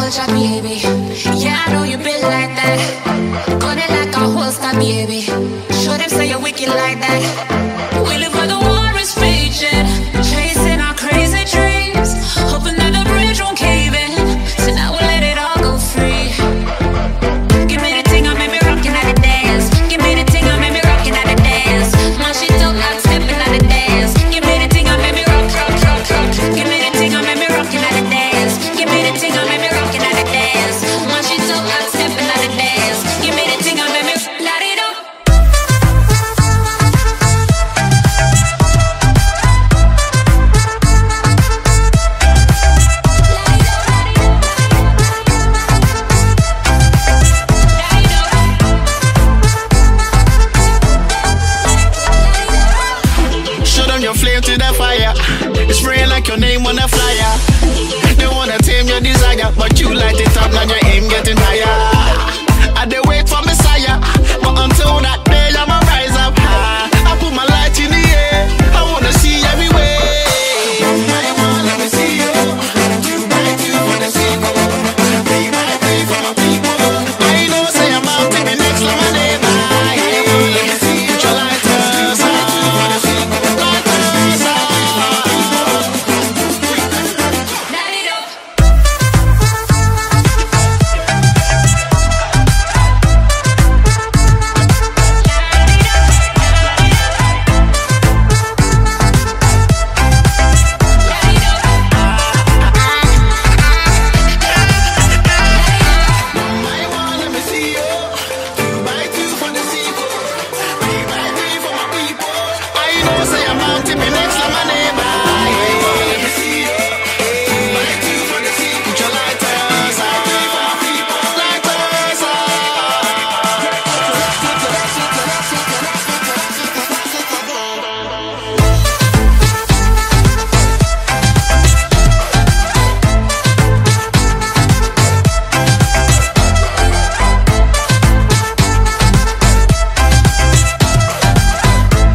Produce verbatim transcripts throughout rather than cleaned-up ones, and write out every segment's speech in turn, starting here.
soldier, baby. Yeah, I know you been like that. Gun it like a holster, baby. Show them say you're wicked like that. We live where the war is raging, chasing our crazy dreams, hoping that the bridge won't cave in. So now we'll let it all go free. Give me the thing, I make me rockin' at the dance. Give me the thing, I make me rockin' at the dance. My shit don't like stepping at the dance. Give me the thing, I make me rock, rock, rock, rock. Give me the thing, I make me rockin' at the dance. Give me the thing, I make me rockin' at the dance. My shit don't like stepping at the dance. Give me the thing, I make me light it up. Your flame to the fire, it's spraying like your name on a flyer. They wanna tame your desire, but you light it up, now your aim getting higher. I dey wait for Messiah, but until that day I'ma rise up high. I put my light in the air, I wanna see everywhere. I wanna let me see you, you might do for the sequel, be my way for my people. I know say I'm out to be next to my neighbor. Let me see you, your lighters on.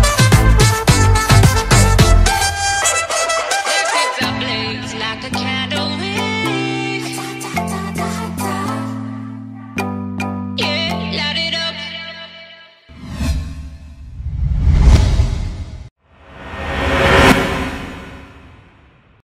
Like a candle.